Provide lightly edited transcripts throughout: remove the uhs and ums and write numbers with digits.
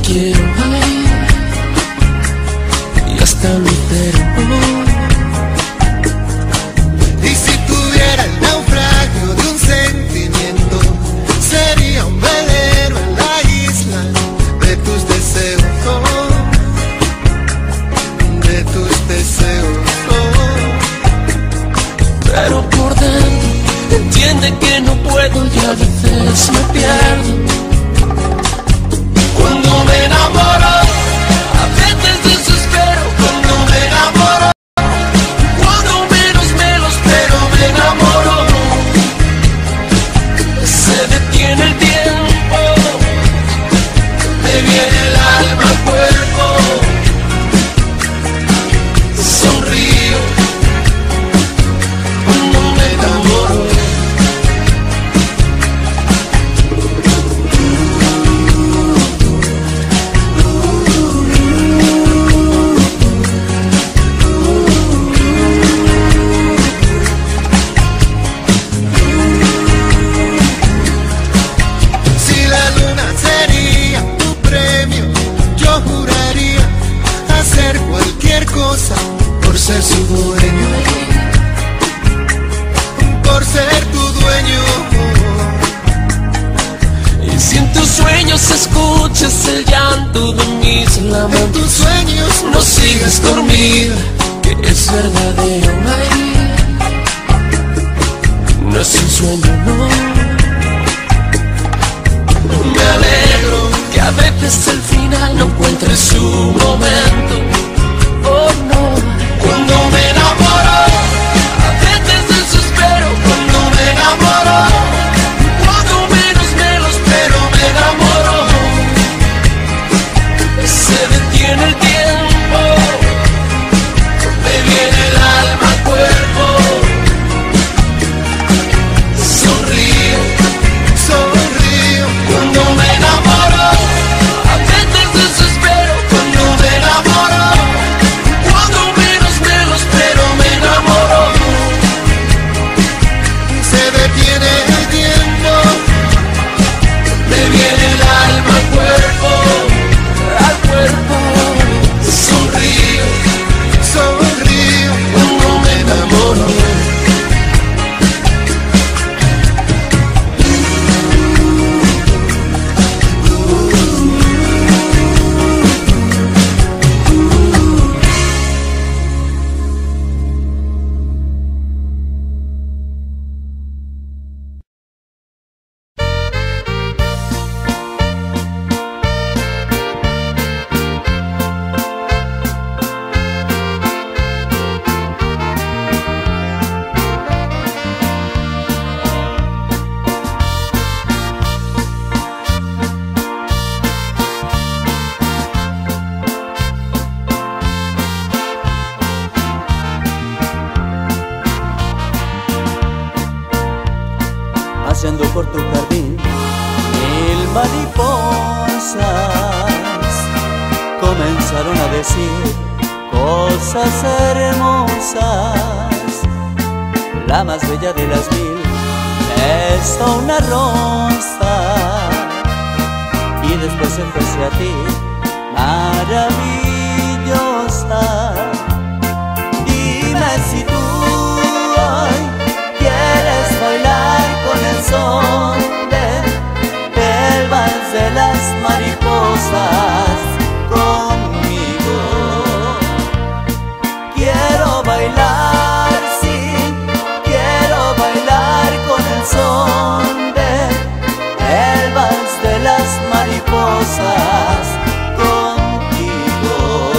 quiero, ay, y hasta me enfermo. Y si tuviera el naufragio de un sentimiento, sería un velero en la isla de tus deseos, de tus deseos. Pero por dentro entiende que no puedo y a veces me pierdo. Cuando me enamoro, A veces desespero cuando me enamoro. Cuando menos me lo espero me enamoro. Se detiene el tiempo, me viene el alma al cuerpo. Sonrío cuando me enamoro. si la luna sería tu premio, yo juraría hacer cualquier cosa por ser su dueño, por ser tu dueño. Y si en tus sueños escuchas el llanto de mis En lamentos, tus sueños no sigas dormida, que es verdadero, ay, no es un sueño, no. Me alegro que a veces el final no encuentre su momento. Oh no, cuando me enamoro, a veces desespero cuando me enamoro. Cuando menos me lo espero me enamoro. Se detiene el tiempo, me viene el alma al cuerpo. Sonrío sonrío. cuando me enamoro. A veces desespero cuando me enamoro. Cuando menos me lo espero me enamoro. Se detiene el tiempo, Me viene el alma al cuerpo, al cuerpo. Sonrío sonrío. cuando me enamoro. Paseando por tu jardín, mil mariposas comenzaron a decir cosas hermosas. La más bella de las mil es una rosa, y después se fue hacia ti, maravillosa. Dime si tú hoy quieres bailar con el son del vals de las mariposas conmigo. Quiero bailar, sí, quiero bailar con el son del vals de las mariposas contigo.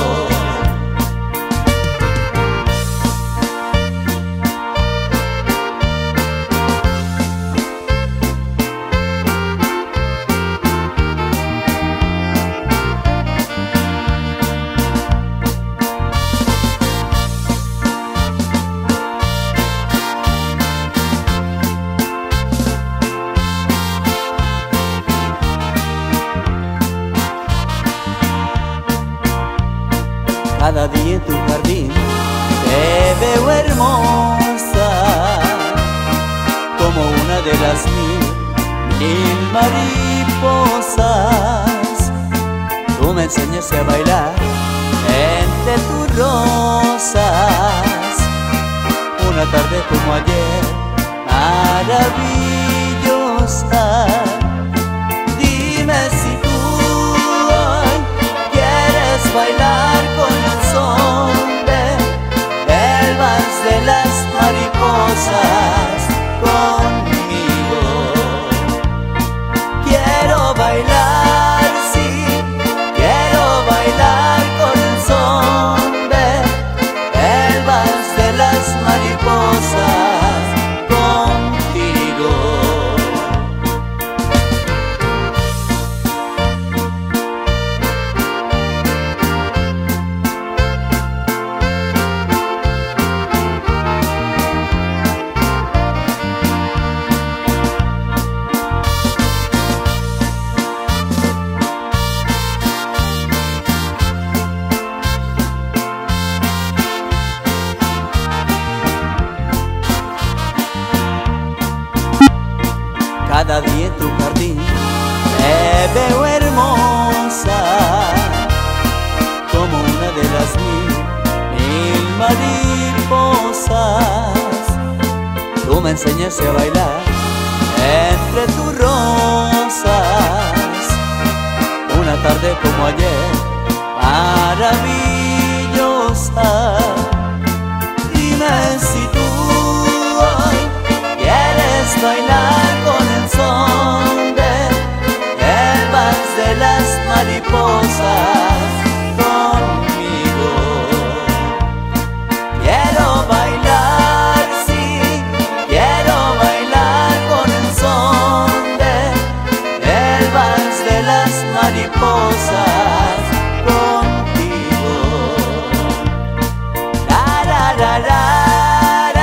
Cada día en tu jardín te veo hermosa, como una de las mil mariposas. Tú tú me enseñaste a bailar entre tus rosas. Una tarde como ayer, maravillosa. Dime si tú hoy quieres bailar con el son del vals de las mariposas conmigo. Quiero bailar, sí, quiero bailar con el son del vals de las mariposas contigo. Cada día en tu jardín me veo hermosa, como una de las mil mariposas. Tú me enseñaste a bailar entre tus rosas. Una tarde como ayer, maravillosa. Dime si tú hoy quieres bailar con el son del vals de las mariposas conmigo. Quiero bailar, sí, quiero bailar con el son del vals de las mariposas contigo. La, la, la, la, la.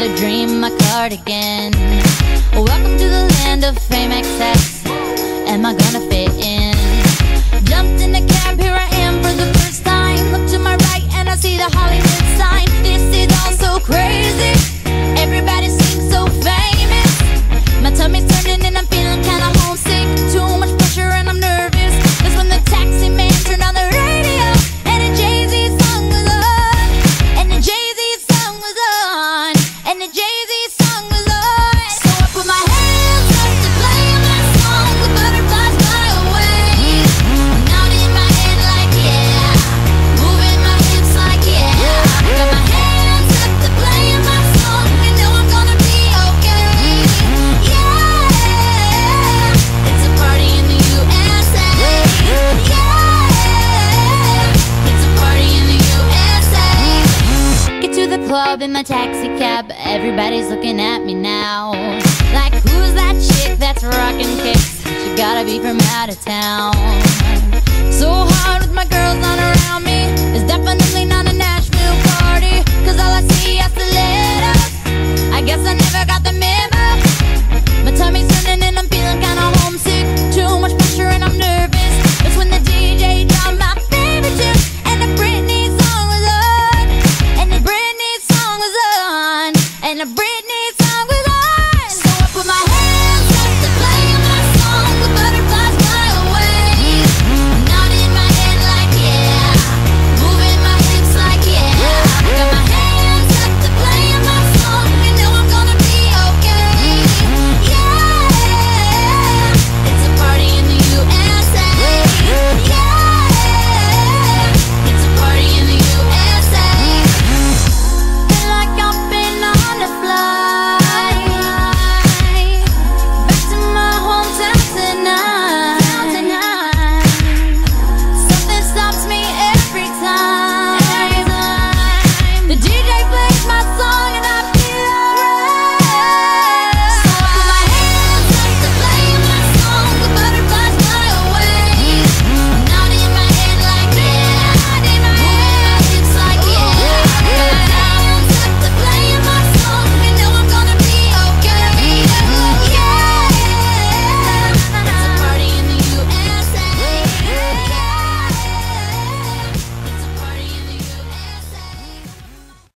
a dream, my cardigan. Welcome to the land of fame excess. Am I gonna fit in? Jumped in a cab, here I am for the first time. Look to my right and I see the Hollywood sign. This is all so crazy. Everybody seems so famous. My tummy's turning and I'm feeling kinda homesick. Too much pressure and I'm nervous. That's when the taxi man turned on the radio and a Jay-Z song was on. And the Jay-Z song was on. And the Jay-Z song was on. So I put my hands up to play my song. The butterflies fly away. Now in my head like yeah, moving my hips like yeah. Got my hands up to play my song. You know I'm gonna be okay. Yeah, it's a party in the USA. Yeah, it's a party in the USA. Get to the club in my taxi cab. Everybody's looking at me now. Like, who's that chick that's rocking kicks? She gotta be from out of town. So hard with my girls on around me. It's definitely not a Nashville party. Cause all I see